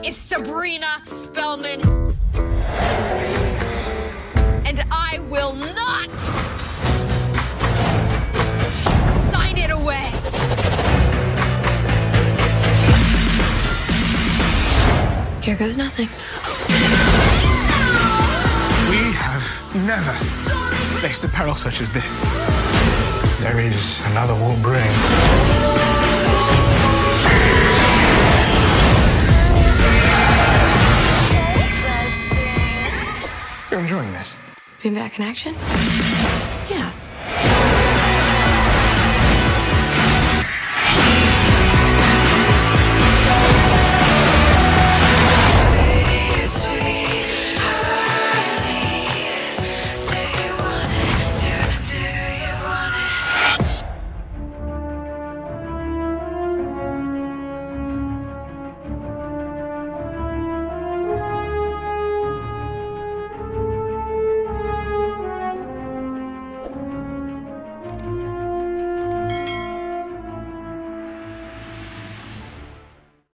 is Sabrina Spellman. And I will not sign it away. Here goes nothing. We have never faced a peril such as this. There is another will bring. You're enjoying this? Being back in action? Yeah.